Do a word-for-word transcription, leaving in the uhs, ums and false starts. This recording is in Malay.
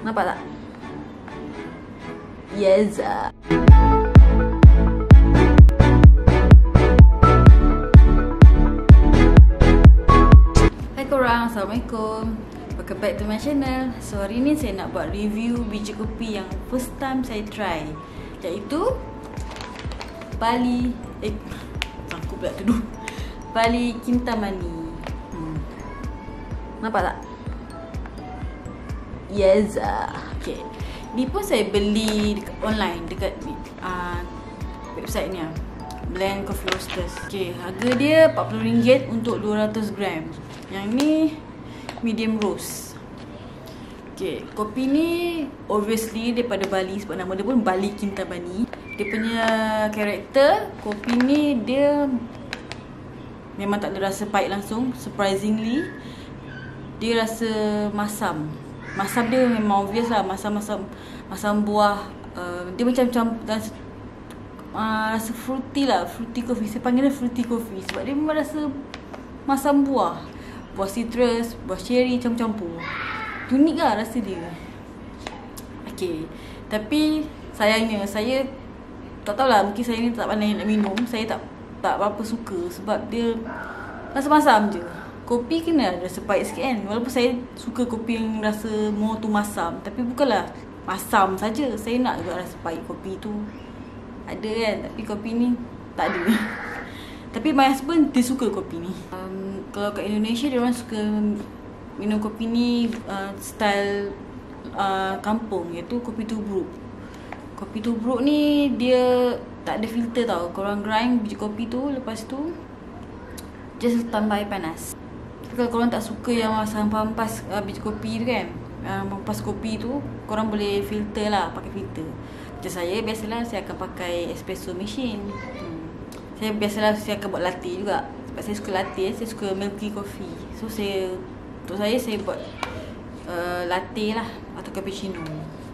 Nampak tak? Yes. Hai korang, Assalamualaikum. Welcome back to my channel. So hari ni saya nak buat review biji kopi yang first time saya try, iaitu Bali Eh, sangkut pula dulu Bali Kintamani. hmm. Nampak tak? Yes. Okay, ni pun saya beli dekat online, dekat uh, website ni lah, Blend Coffee Roasters. Okay, harga dia empat puluh ringgit untuk dua ratus gram. Yang ni medium roast. Okay, kopi ni obviously daripada Bali, sebab nama dia pun Bali Kintamani. Dia punya karakter kopi ni, dia memang tak ada rasa pahit langsung. Surprisingly, dia rasa masam. Masam dia memang obvious lah, masam-masam masam buah. uh, Dia macam campur uh, rasa fruity lah, fruity coffee. Saya panggil dia fruity coffee sebab dia memang rasa masam buah. Buah citrus, buah cherry campur-campur. Unik lah rasa dia. Okay, tapi sayangnya saya tak tahulah, mungkin saya ni tak pandai nak minum. Saya tak tak apa-apa suka sebab dia rasa masam je. Kopi kena rasa pahit sikit kan. Walaupun saya suka kopi yang rasa more tu masam, tapi bukanlah masam saja. Saya nak juga rasa pahit kopi tu ada kan. Tapi kopi ni tak ada. Tapi my husband dia suka kopi ni. um, Kalau kat Indonesia dia orang suka minum kopi ni uh, style uh, kampung, iaitu kopi tubruk. Kopi tubruk ni dia tak ada filter tau. Korang grind biji kopi tu, lepas tu just tambah air panas. Kalau korang tak suka yang masa hampas uh, biji kopi tu kan, uh, hampas kopi tu, korang boleh filter lah, pakai filter. Macam saya, biasalah saya akan pakai espresso machine. hmm. Saya biasalah saya akan buat latte juga, sebab saya suka latte, saya suka milky coffee. So saya, untuk saya, saya buat uh, latte lah, atau cappuccino.